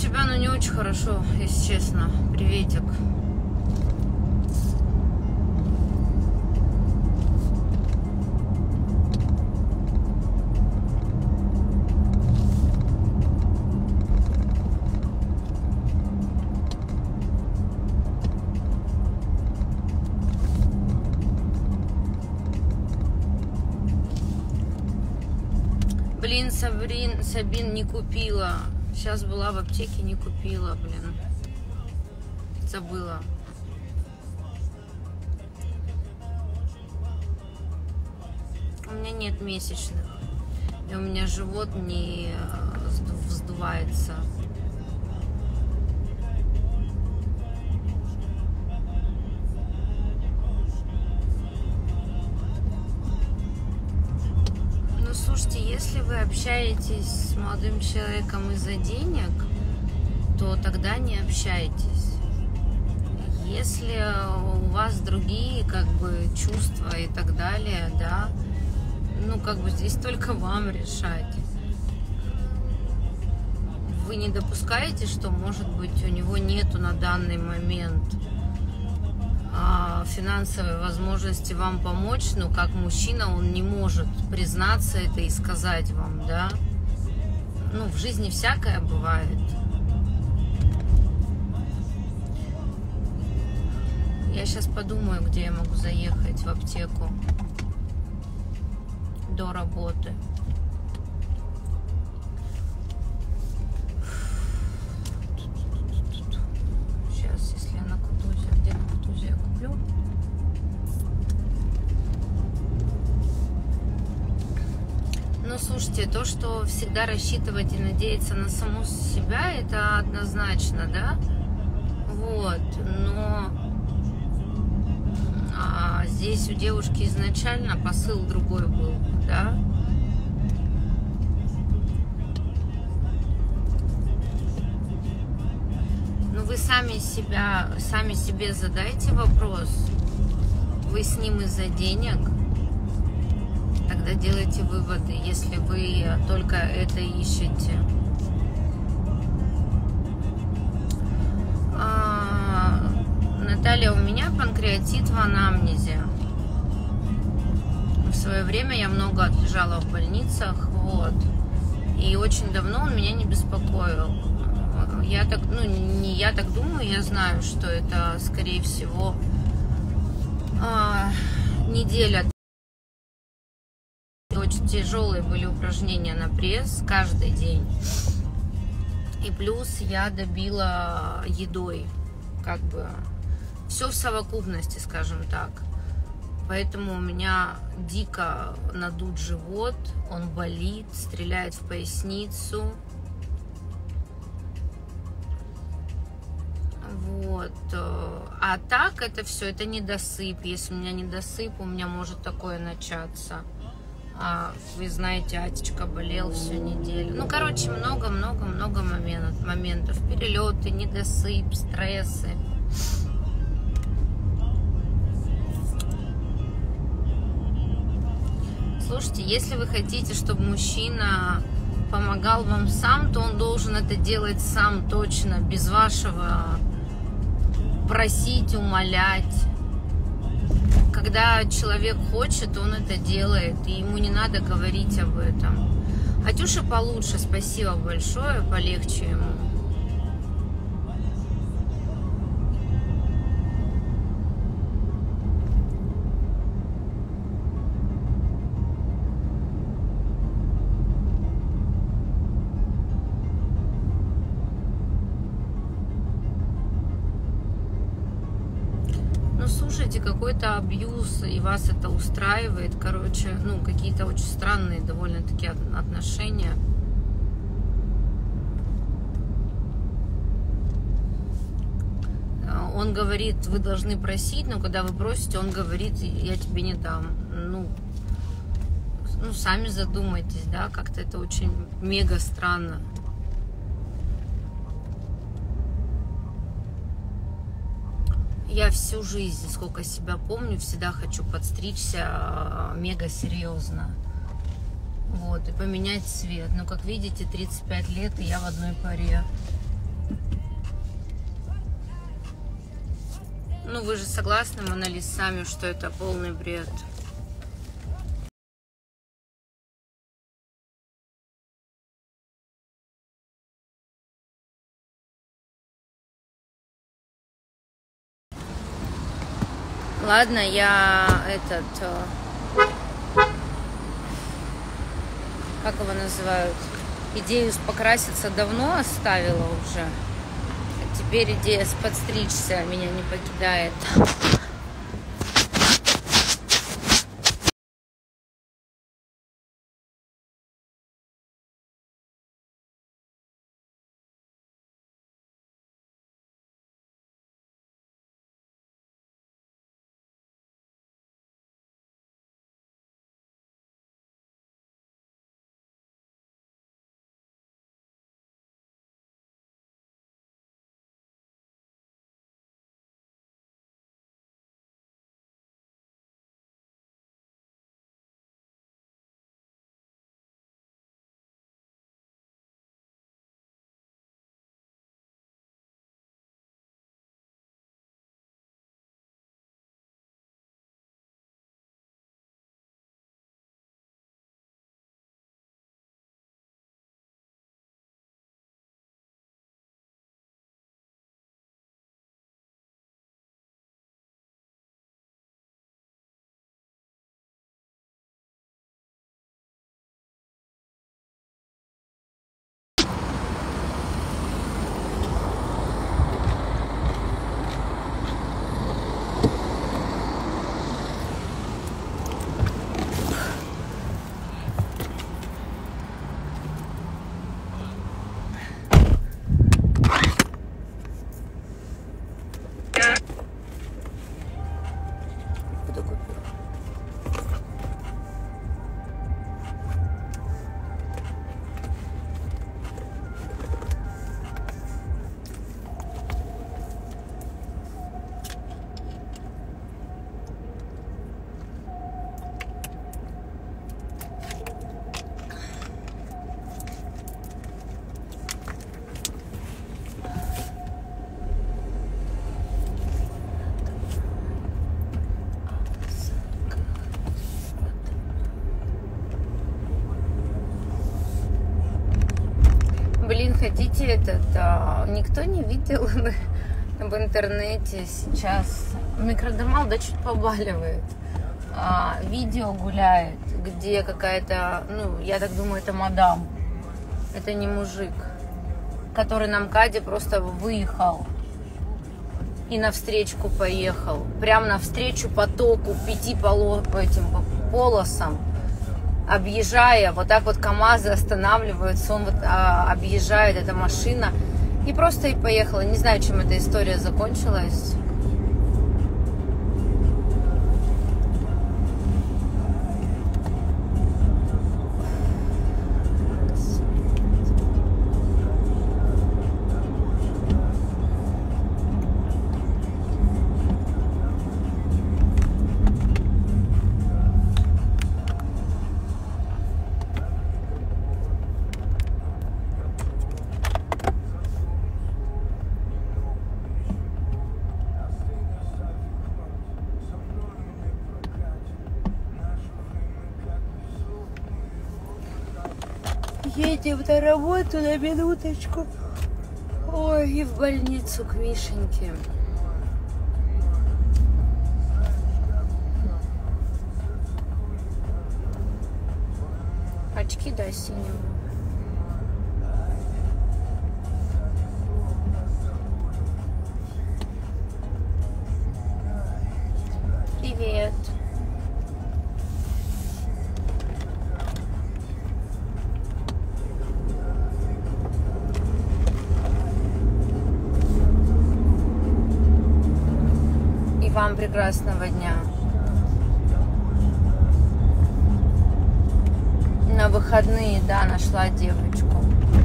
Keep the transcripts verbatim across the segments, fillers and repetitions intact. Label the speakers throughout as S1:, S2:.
S1: себя, но не очень хорошо, если честно. Приветик. Блин, Сабрин, Сабин не купила. Сейчас была в аптеке, не купила, блин. Забыла. У меня нет месячных. И у меня живот не вздувается. Ну, слушайте, если вы общаетесь с молодым человеком из-за денег, то тогда не общайтесь. Если у вас другие, как бы, чувства и так далее, да, ну, как бы, здесь только вам решать. Вы не допускаете, что, может быть, у него нету на данный момент финансовой возможности вам помочь, но как мужчина он не может признаться это и сказать вам, да? Ну, в жизни всякое бывает. Я сейчас подумаю, где я могу заехать в аптеку до работы. Сейчас, если я на Кутузе, где на Кутузе я куплю? Ну, слушайте, то, что всегда рассчитывать и надеяться на саму себя, это однозначно, да? Вот, но а здесь у девушки изначально посыл другой был, да? Ну, вы сами себя, сами себе задайте вопрос. Вы с ним из-за денег? Тогда делайте выводы, если вы только это ищете. А, Наталья, у меня панкреатит в анамнезе. В свое время я много отлежала в больницах, вот. И очень давно он меня не беспокоил. Я так, ну, не я так думаю, я знаю, что это, скорее всего, а, неделя. Очень тяжелые были упражнения на пресс каждый день. И плюс я добила едой. Как бы все в совокупности, скажем так. Поэтому у меня дико надут живот, он болит, стреляет в поясницу. Вот. А так это все, это недосып. Если у меня недосып, у меня может такое начаться. А, вы знаете, Атечка болел всю неделю. Ну, короче, много-много-много моментов. моментов. Перелеты, недосып, стрессы. Слушайте, если вы хотите, чтобы мужчина помогал вам сам, то он должен это делать сам точно, без вашего просить, умолять. Когда человек хочет, он это делает, и ему не надо говорить об этом. Атюша получше, спасибо большое, полегче ему. Слушайте, какой-то абьюз, и вас это устраивает, короче, ну, какие-то очень странные довольно-таки отношения. Он говорит, вы должны просить, но когда вы просите, он говорит, я тебе не дам. Ну, ну сами задумайтесь, да, как-то это очень мега странно. Я всю жизнь, сколько себя помню, всегда хочу подстричься мега серьезно. Вот, и поменять цвет. Но, как видите, тридцать пять лет, и я в одной паре. Ну, вы же согласны, Мона Лиз, сами, что это полный бред? Ладно, я этот... Как его называют? Идею покраситься давно оставила уже. Теперь идея подстричься меня не покидает. Блин, хотите этот, а, никто не видел в интернете сейчас, микродермал, да, чуть побаливает, а, видео гуляет, где какая-то, ну, я так думаю, это мадам, это не мужик, который на МКАДе просто выехал и навстречку поехал, прям навстречу потоку, пяти полос, этим полосам, объезжая, вот так вот КамАЗы останавливаются, он вот а, объезжает, эта машина, и просто и поехала. Не знаю, чем эта история закончилась. Едем на работу на минуточку. Ой, и в больницу к Мишеньке. Очки, да, синего. Привет. Вам прекрасного дня. На выходные, да, нашла девочку.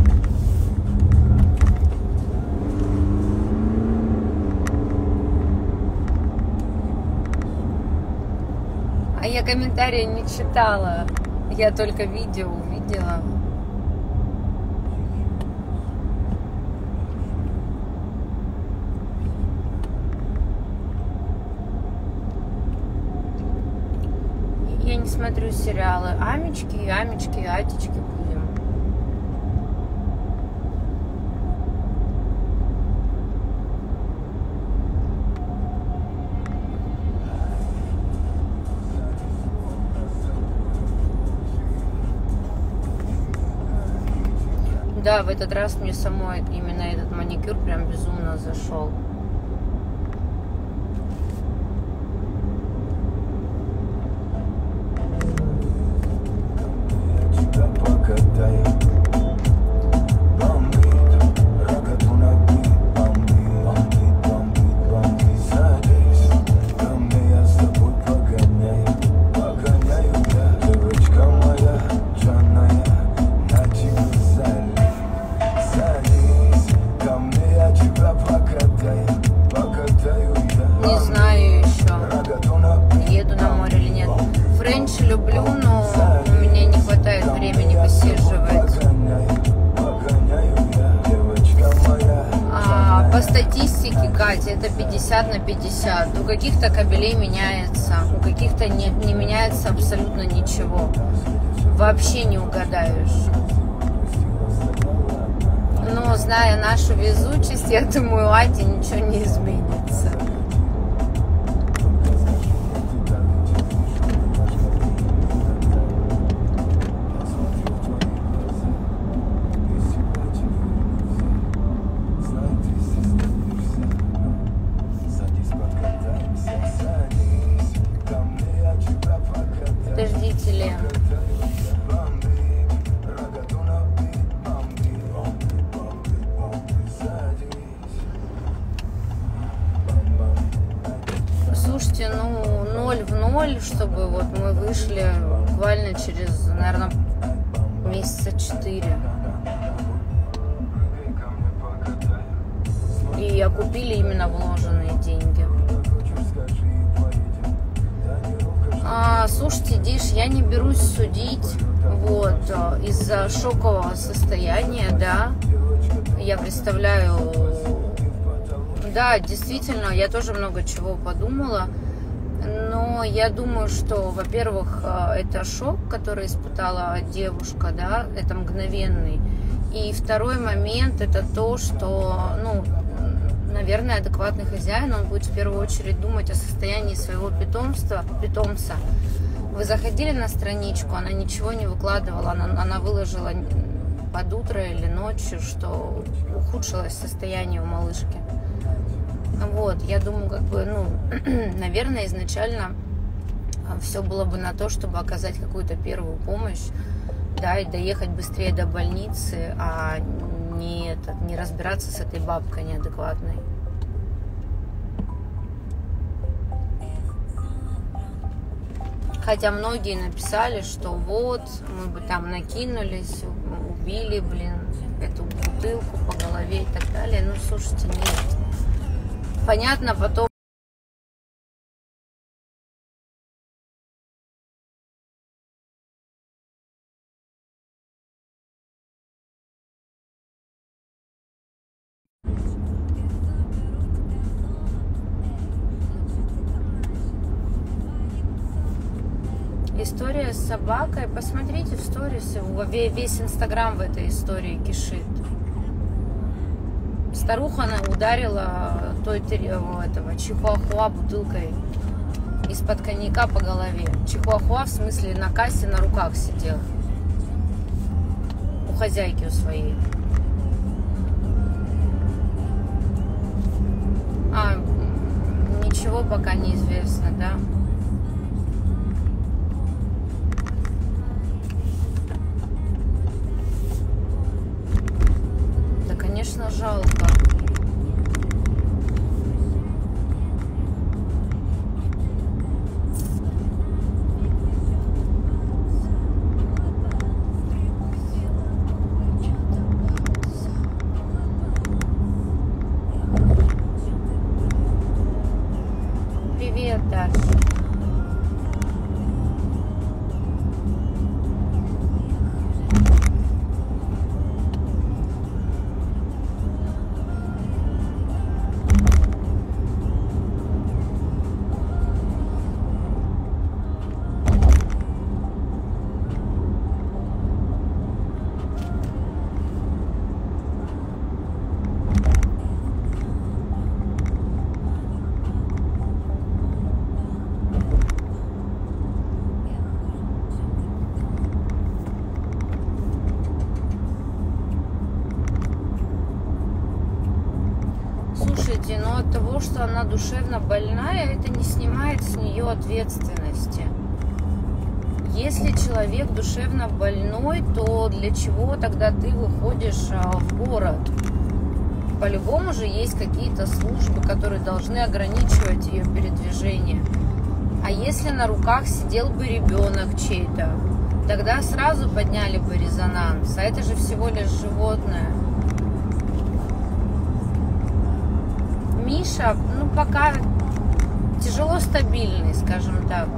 S1: А я комментарии не читала. Я только видео увидела. смотрю сериалы. Амечки, амечки, атечки будем. Да, в этот раз мне самой именно этот маникюр прям безумно зашел. Не знаю еще, еду на море или нет. Френч люблю, но у меня не хватает времени высиживать. А, по статистике, Катя, это пятьдесят на пятьдесят. У каких-то кабелей меняется, у каких-то не, не меняется абсолютно ничего. Вообще не угадаешь. Но, зная нашу везучесть, я думаю, Аде ничего не изменится. Подождите, Лен. Слушайте, ну ноль в ноль, чтобы вот мы вышли буквально через, наверное, месяца четыре. И окупили именно вложенные деньги. А, слушайте, Диш, я не берусь судить, вот, из-за шокового состояния, да, я представляю, да, действительно, я тоже много чего подумала, но я думаю, что, во-первых, это шок, который испытала девушка, да, это мгновенный, и второй момент, это то, что, ну, наверное, адекватный хозяин, он будет в первую очередь думать о состоянии своего питомства, питомца. Вы заходили на страничку, она ничего не выкладывала, она, она выложила под утро или ночью, что ухудшилось состояние у малышки. Вот, я думаю, как бы, ну, наверное, изначально все было бы на то, чтобы оказать какую-то первую помощь, да, и доехать быстрее до больницы, а не, это, не разбираться с этой бабкой неадекватной. Хотя многие написали, что вот, мы бы там накинулись, убили, блин, эту бутылку по голове и так далее. Ну, слушайте, нет. Понятно, потом... История с собакой. Посмотрите в сторисе. Весь Инстаграм в этой истории кишит. Старуха она ударила той, этого чихуахуа бутылкой из-под коньяка по голове. Чихуахуа, в смысле, на кассе на руках сидел. У хозяйки у своей. А, ничего пока не известно, да? Конечно, жалко. Привет, Даша. Слушайте, но от того, что она душевно больная, это не снимает с нее ответственности. Если человек душевно больной, то для чего тогда ты выходишь в город? По-любому же есть какие-то службы, которые должны ограничивать ее передвижение. А если на руках сидел бы ребенок чей-то, тогда сразу подняли бы резонанс. А это же всего лишь животное. Миша, ну, пока тяжело стабильный, скажем так.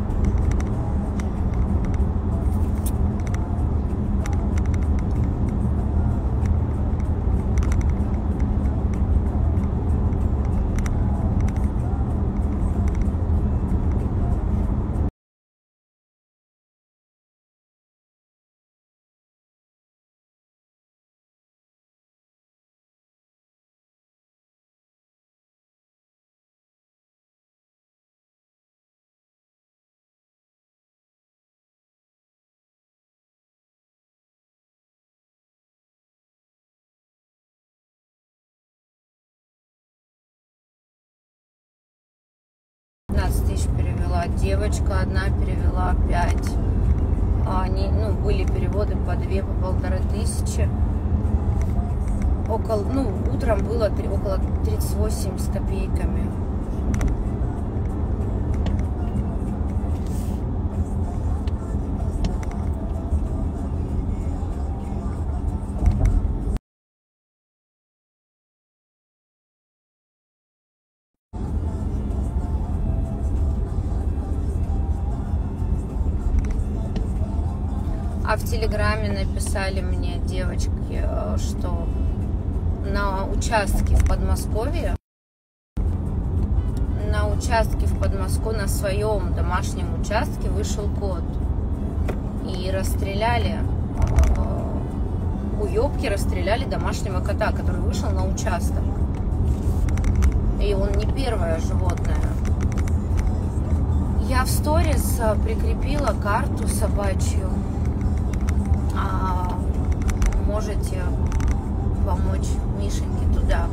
S1: пятнадцать тысяч перевела. Девочка одна перевела пять. Они, ну, были переводы по две, по полторы тысячи. Около, ну, утром было три, около тридцать восемь с копейками. А в Телеграме написали мне девочки, что на участке в Подмосковье, на участке в Подмосковье, на своем домашнем участке вышел кот. И расстреляли, уёбки расстреляли домашнего кота, который вышел на участок. И он не первое животное. Я в сторис прикрепила карту собачью. А можете помочь Мишеньке туда.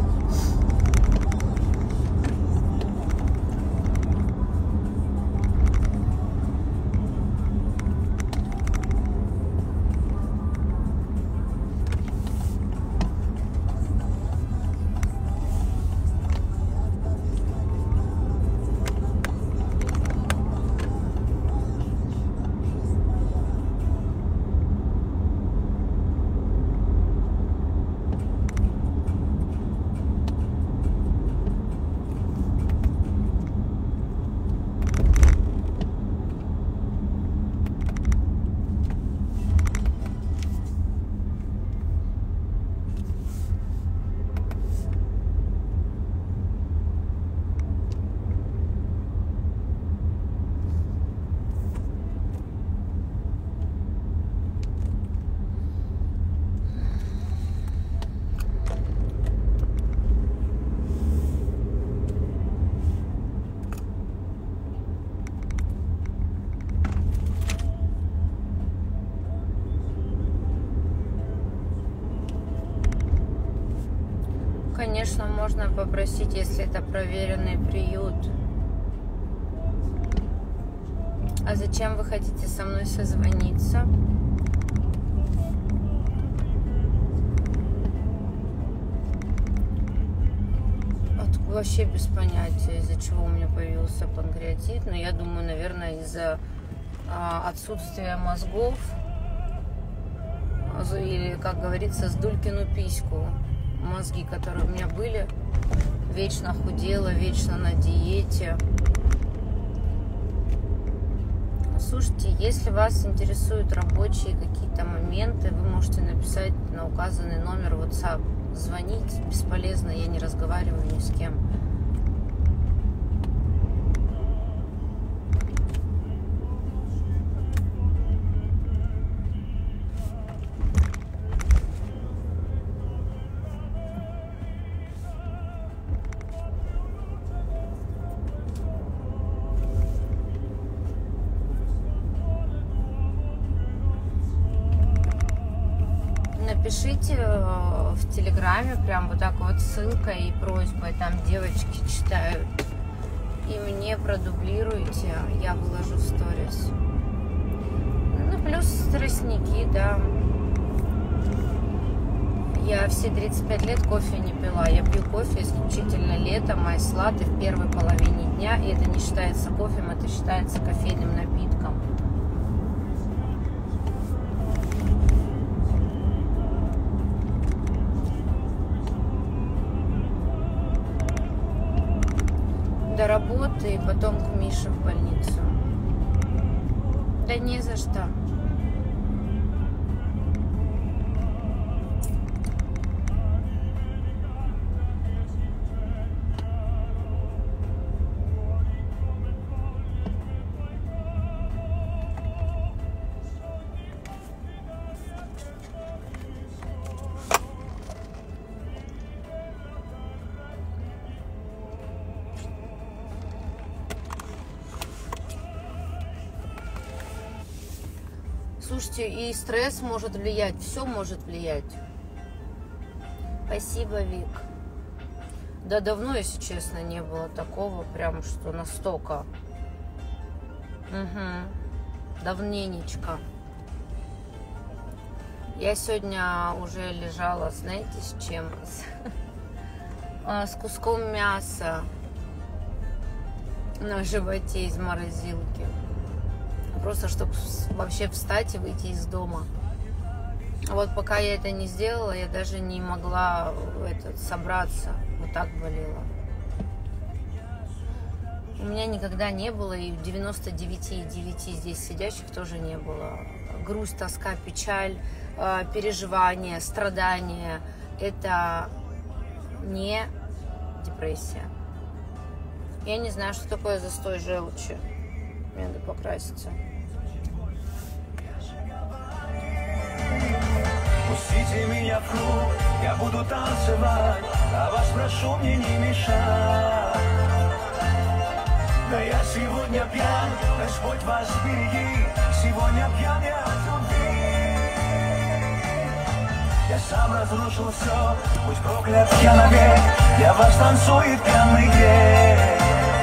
S1: Конечно, можно попросить, если это проверенный приют. А зачем вы хотите со мной созвониться? От, вообще без понятия, из-за чего у меня появился панкреатит. Но я думаю, наверное, из-за а, отсутствия мозгов. Или, как говорится, сдулькину письку. Мозги, которые у меня были, вечно худела, вечно на диете. Слушайте, если вас интересуют рабочие какие-то моменты, вы можете написать на указанный номер WhatsApp. Звонить бесполезно, я не разговариваю ни с кем. Напишите в в Телеграме, прям вот так вот ссылкой и просьбой, там девочки читают. И мне продублируйте, я выложу в сторис. Ну, плюс тростники, да. Я все тридцать пять лет кофе не пила. Я пью кофе исключительно летом, айс-латте в первой половине дня. И это не считается кофе, это считается кофейным напитком. До работы и потом к Мише в больницу. Да не за что. Слушайте, и стресс может влиять, все может влиять. Спасибо, Вик. Да давно, если честно, не было такого, прям что настолько. Угу. Давненечко. Я сегодня уже лежала, знаете, с чем? С куском мяса на животе из морозилки. Просто чтобы вообще встать и выйти из дома. Вот пока я это не сделала, я даже не могла этот, собраться. Вот так болело. У меня никогда не было, и у девяноста девяти и девяти здесь сидящих тоже не было. Грусть, тоска, печаль, переживания, страдания. Это не депрессия. Я не знаю, что такое застой желчи. Мне надо покраситься.
S2: Пустите меня в круг, я буду танцевать, а вас прошу мне не мешать. Да я сегодня пьян, Господь вас береги, сегодня пьян я от любви. Я сам разрушил все, будь проклят я навек, для вас танцует пьяный грех.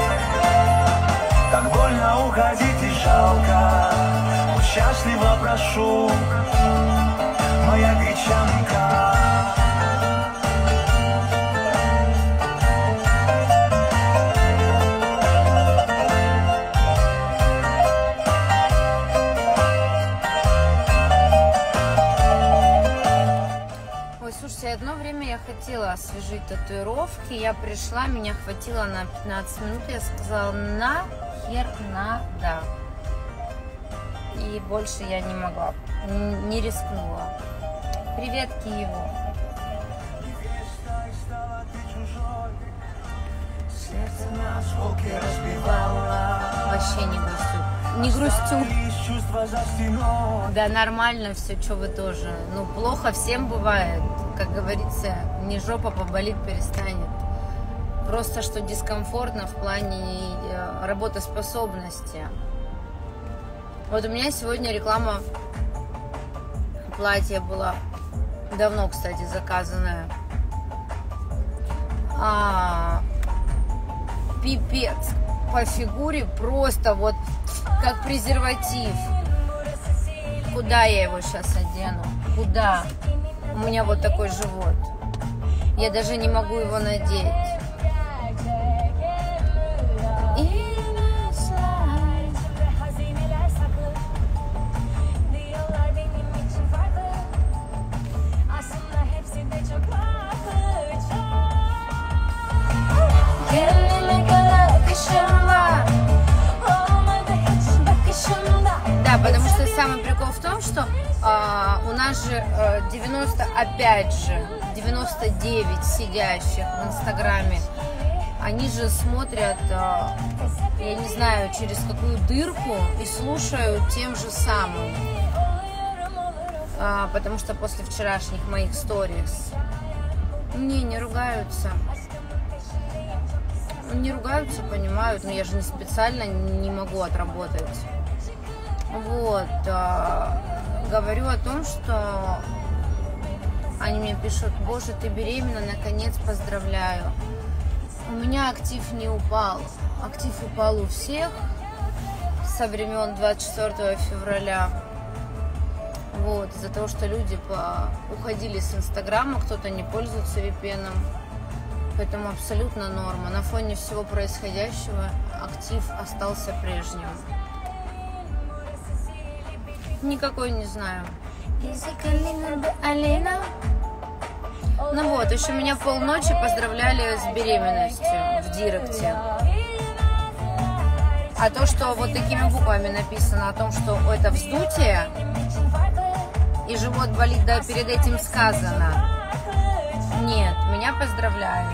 S2: Так больно уходить и жалко, пусть счастливо прошу, моя гречанка.
S1: Ой, слушайте, одно время я хотела освежить татуировки. Я пришла, меня хватило на пятнадцать минут. Я сказала, нахер надо. И больше я не могла, не рискнула. Привет, Киеву. Сердце на осколки разбивало. Вообще не грустю. Не грустю. Да нормально все, что вы тоже. Ну, плохо всем бывает. Как говорится, не жопа поболит, перестанет. Просто что дискомфортно в плане работоспособности. Вот у меня сегодня реклама платья была. Давно, кстати, заказанная. А, пипец. По фигуре просто вот как презерватив. Куда я его сейчас одену? Куда? У меня вот такой живот. Я даже не могу его надеть. Да, потому что самый прикол в том, что а, у нас же а, девяносто, опять же, девяносто девять сидящих в Инстаграме, они же смотрят, а, я не знаю, через какую дырку и слушают тем же самым. А, потому что после вчерашних моих сторис не, не ругаются. Не ругаются, понимают, но я же не специально не могу отработать. Вот, а, говорю о том, что Они мне пишут: боже, ты беременна, наконец, поздравляю. У меня актив не упал. Актив упал у всех со времен двадцать четвёртого февраля. Вот, из-за того, что люди по... уходили с Инстаграма, кто-то не пользуется ви пи эн. Поэтому абсолютно норма. На фоне всего происходящего актив остался прежним. Никакой не знаю. Ну вот, еще меня полночи поздравляли с беременностью в директе. А то, что вот такими буквами написано о том, что это вздутие и живот болит, да, перед этим сказано. Нет, меня поздравляют.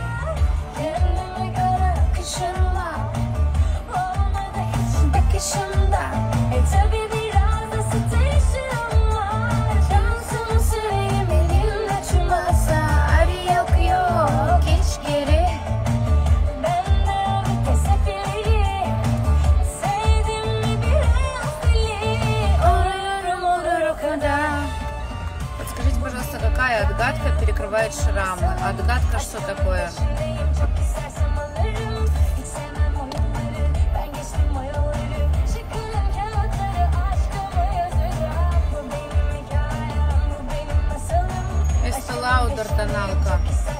S1: Подскажите, пожалуйста, какая отгадка перекрывает шрамы? Отгадка что такое? Estee Lauder тоналка.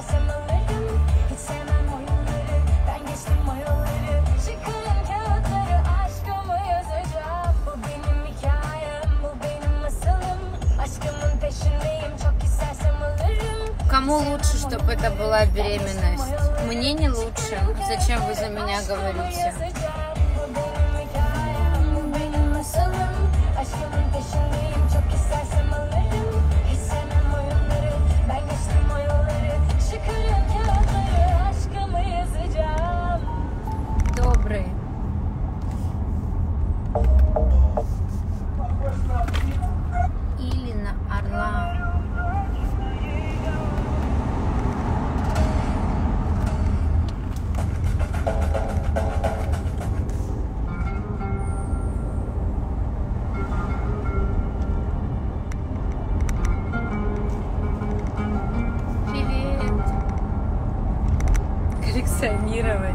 S1: Кому лучше, чтобы это была беременность? Мне не лучше. Зачем вы за меня говорите? Добрый. Или на орла. Коллекционировать.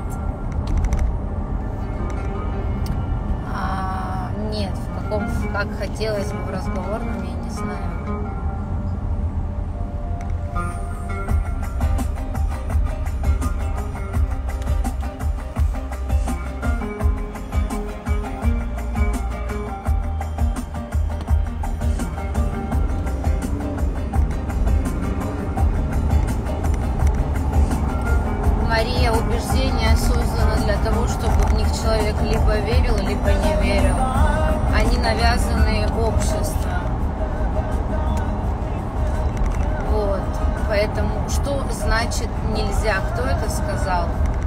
S1: А, нет, в каком, как хотелось бы в разговорном, я не знаю. Мария, убеждения созданы для того, чтобы в них человек либо верил, либо не верил. Они навязаны обществом. Вот. Поэтому что значит нельзя? Кто это сказал?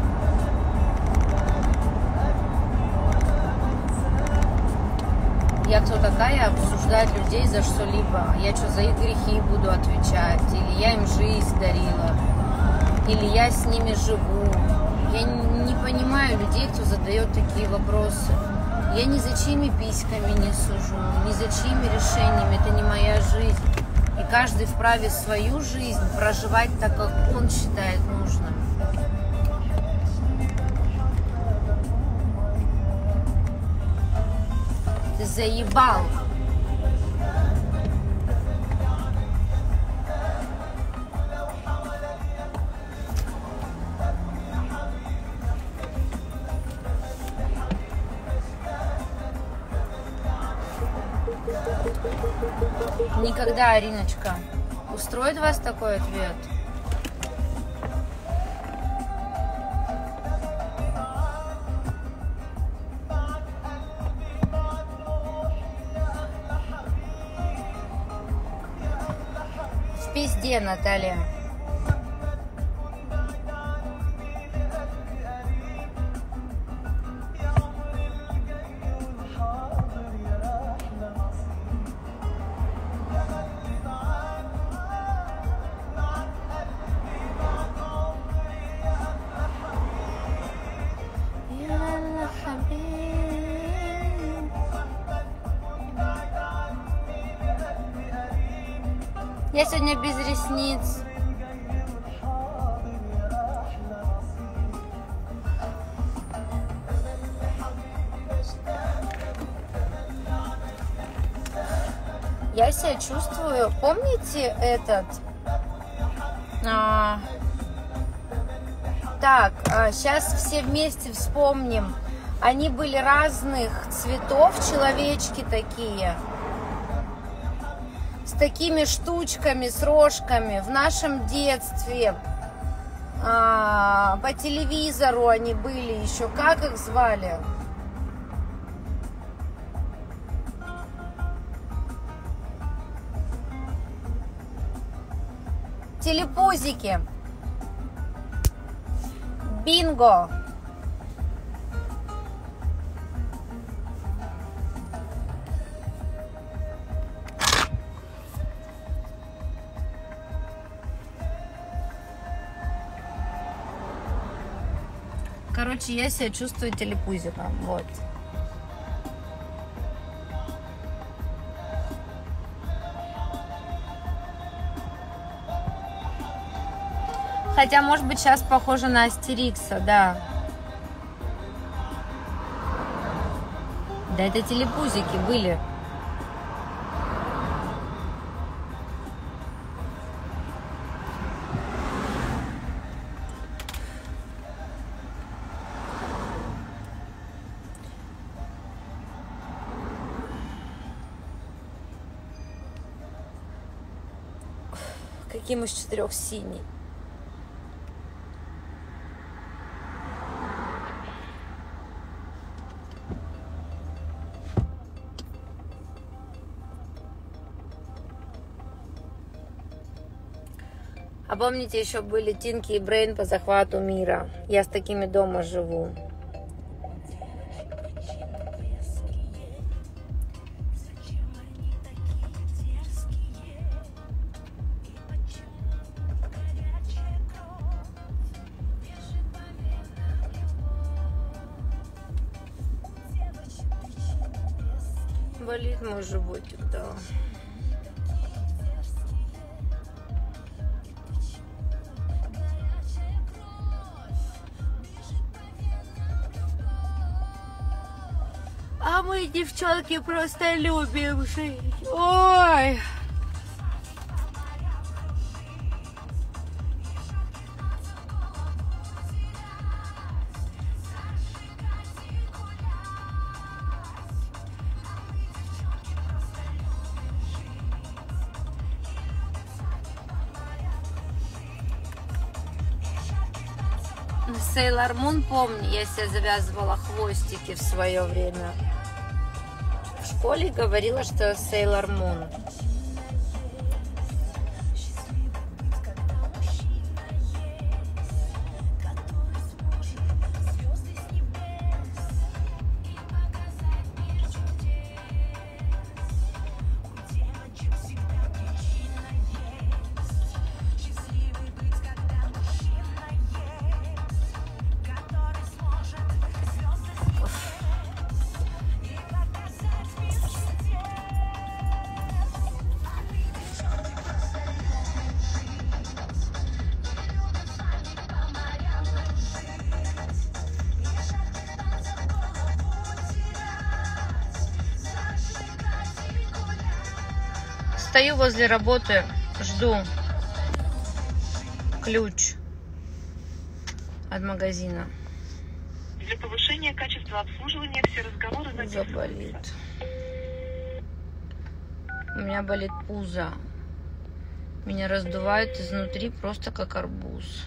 S1: Я кто такая обсуждать людей за что-либо? Я что, за их грехи буду отвечать? Или я им жизнь дарила? Или я с ними живу? Я не понимаю людей, кто задает такие вопросы. Я ни за чьими письками не сужу, ни за чьими решениями. Это не моя жизнь. И каждый вправе свою жизнь проживать так, как он считает нужным. Ты заебал. Никогда, Ариночка. Устроит вас такой ответ? В пизде, Наталья. Я сегодня без ресниц. Я себя чувствую, помните этот? А, так, а, сейчас все вместе вспомним. Они были разных цветов, человечки такие. С такими штучками, с рожками. В нашем детстве а, по телевизору они были еще. Как их звали? Телепузики. Бинго. Короче, я себя чувствую телепузиком. Вот. Хотя, может быть, сейчас похоже на Астерикса, да. Да это телепузики были. Каким из четырех синий? А помните, еще были Тинки и Брейн по захвату мира? Я с такими дома живу. Болит мой животик, да. А мы, девчонки, просто любим жить. Ой! Сейлор Мун, помню, я себе завязывала хвостики в свое время. В школе говорила, что Сейлор Мун. Стою возле работы, жду ключ от магазина.
S3: Для повышения качества обслуживания все разговоры записываются.
S1: Заболит. У меня болит пузо. Меня раздувает изнутри просто как арбуз.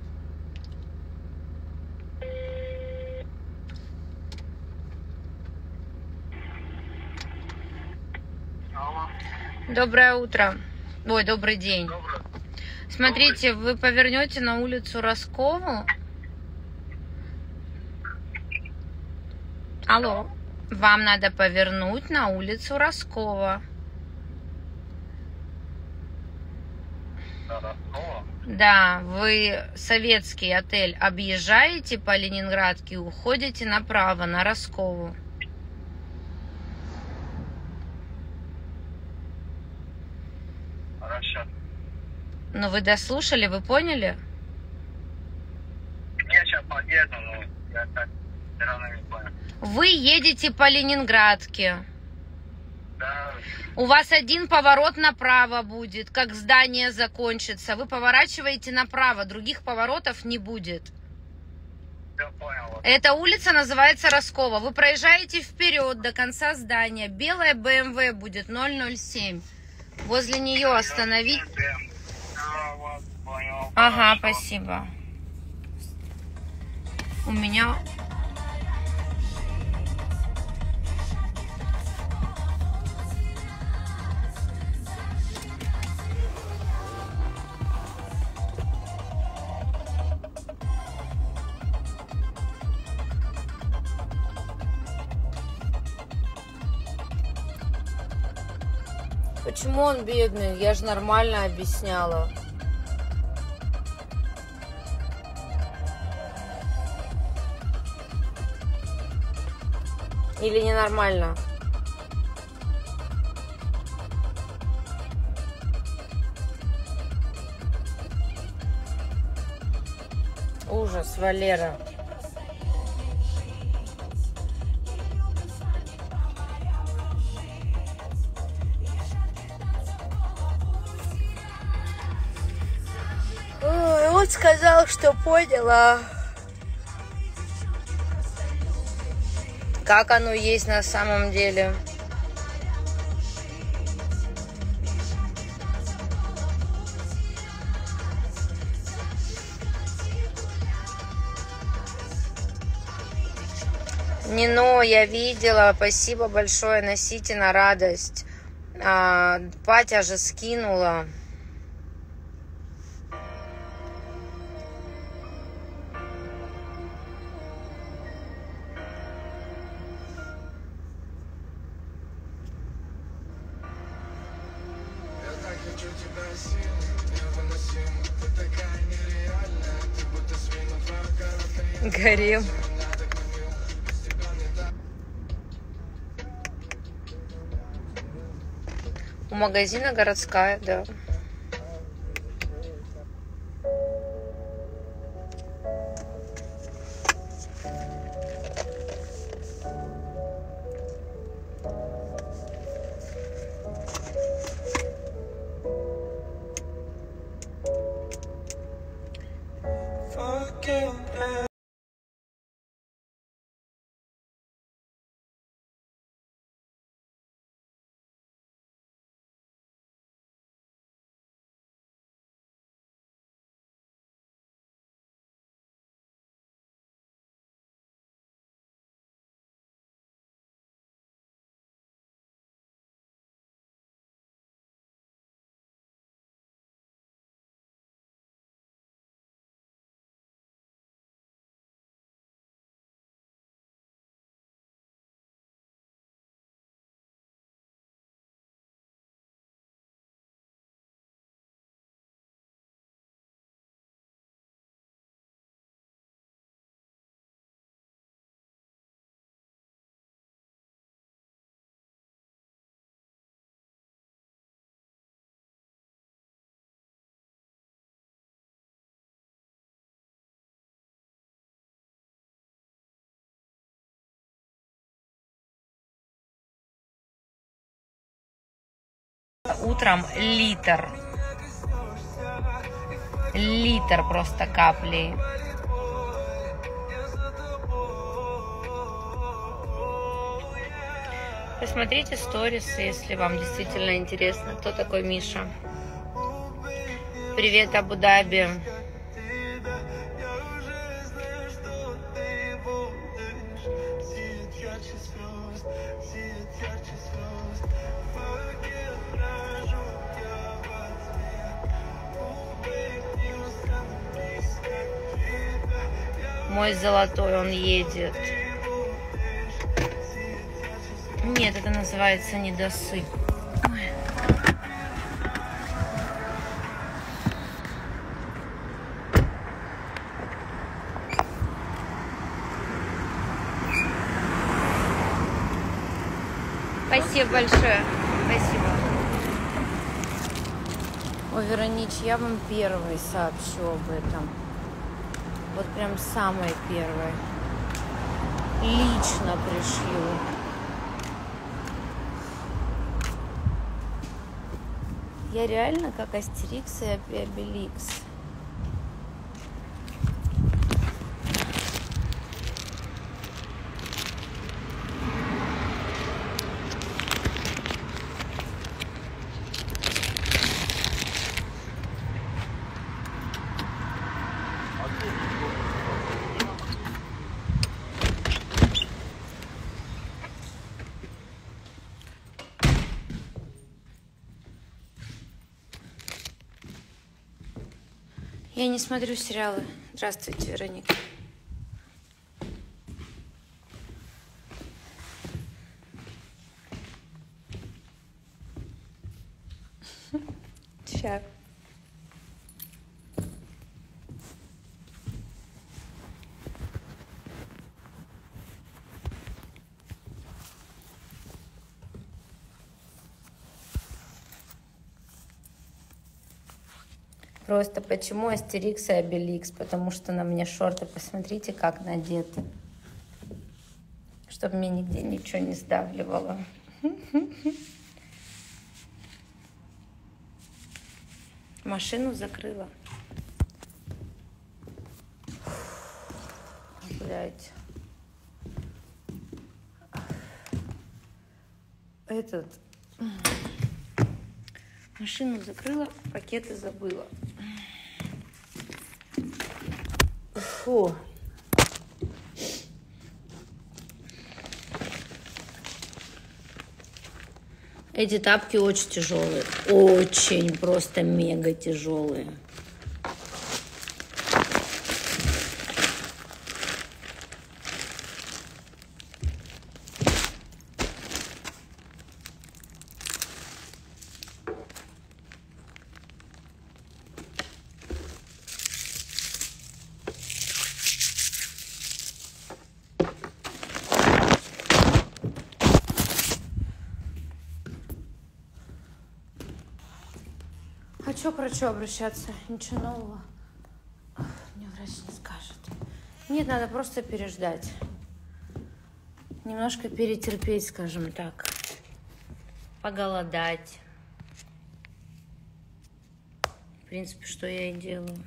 S1: Доброе утро. Ой, добрый день.
S4: Добрый.
S1: Смотрите, вы повернете на улицу Роскову. Алло. Вам надо повернуть на улицу Роскова.
S4: На Роскова?
S1: Да, вы советский отель объезжаете по Ленинградке и уходите направо на Роскову.
S4: Хорошо.
S1: Ну, вы дослушали, вы поняли?
S4: Я сейчас подъеду, но я так все равно не понял.
S1: Вы едете по Ленинградке.
S4: Да,
S1: У вас один поворот направо будет, как здание закончится. Вы поворачиваете направо, других поворотов не будет.
S4: все понял. Вот.
S1: Эта улица называется Роскова. Вы проезжаете вперед до конца здания. Белая бэ эм вэ будет ноль ноль семь. Возле нее остановить.
S4: Да, вот, понял.
S1: Ага,
S4: Хорошо.
S1: спасибо. У меня... Почему он бедный? Я же нормально объясняла. Или ненормально? Ужас, Валера. Ой, он сказал, что поняла. Как оно есть на самом деле. Нино, я видела. Спасибо большое. Носите на радость. А, Патя же скинула. Горим. У магазина городская, да. Утром литр. Литр просто капли. Посмотрите сторис, если вам действительно интересно, кто такой Миша. Привет, Абу-Даби. Мой золотой, он едет. Нет, это называется недосып. Ой. Спасибо большое. Спасибо. Ой, Веронич, я вам первой сообщу об этом. Вот прям самой первой. Лично пришлю. Я реально как Астерикс и Обеликс. Я не смотрю сериалы. Здравствуйте, Вероника. Сейчас. Просто почему Астерикс и Обеликс? Потому что на мне шорты, посмотрите, как надеты. Чтобы мне нигде ничего не сдавливало. Машину закрыла. Блять. Этот... Машину закрыла, пакеты забыла. Фу. Эти тапки очень тяжелые. Очень, просто мега тяжелые. А чё про чё обращаться? Ничего нового. Мне врач не скажет. Нет, надо просто переждать. Немножко перетерпеть, скажем так. Поголодать. В принципе, что я и делаю.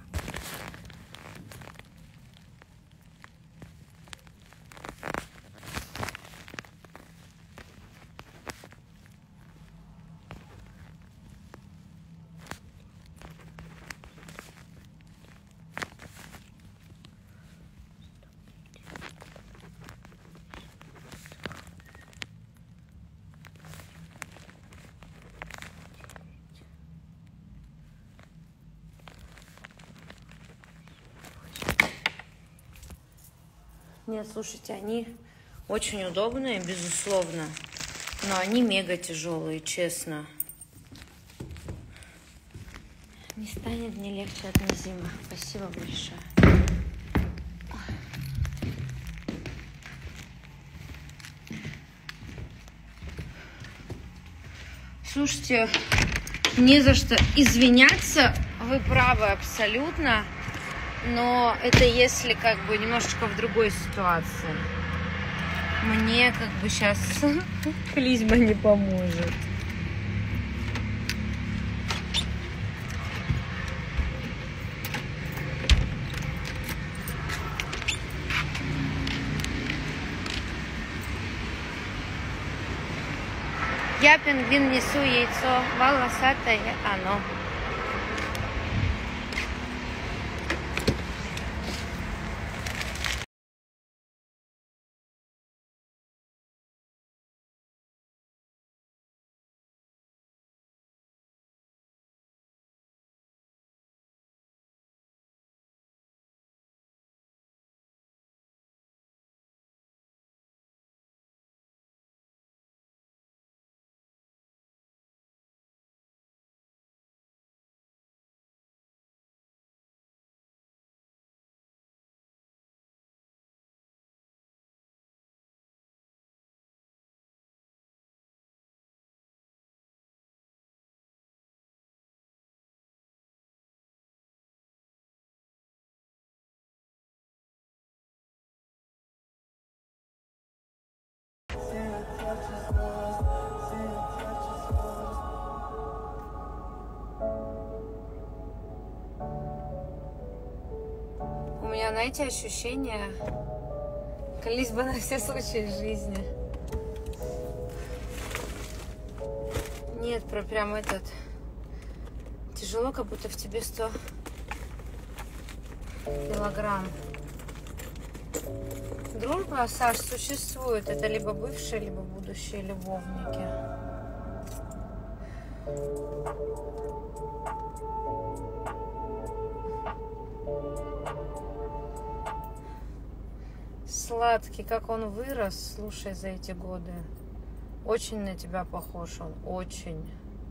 S1: Нет, слушайте, они очень удобные, безусловно, но они мега тяжелые, честно. Не станет мне легче от Назима. Спасибо большое. Слушайте, не за что извиняться, вы правы абсолютно. Но это если как бы немножечко в другой ситуации. Мне как бы сейчас клизма не поможет. Я пингвин, несу яйцо, волосатое оно. У меня, знаете, ощущение, колись бы на все случаи жизни. Нет, про прям этот... Тяжело, как будто в тебе сто килограмм. Дружба, Саш, существует. Это либо бывшие, либо будущие любовники. Сладкий, как он вырос, слушай, за эти годы. Очень на тебя похож он, очень.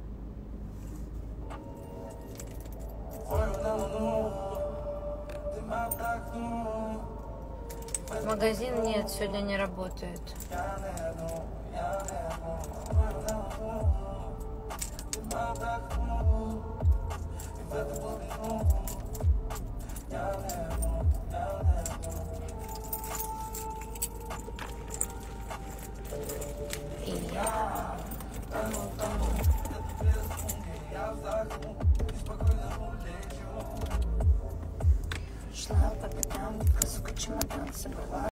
S1: Магазин нет, сегодня не работает. И я тону, тону. Шла по пятам, сука, чемодан собрала.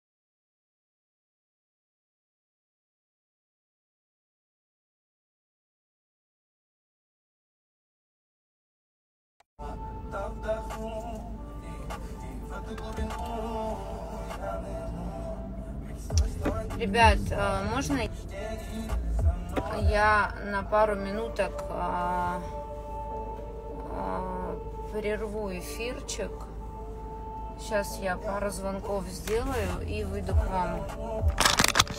S1: Ребят, можно я на пару минуток а, а, прерву эфирчик? Сейчас я пару звонков сделаю и выйду к вам.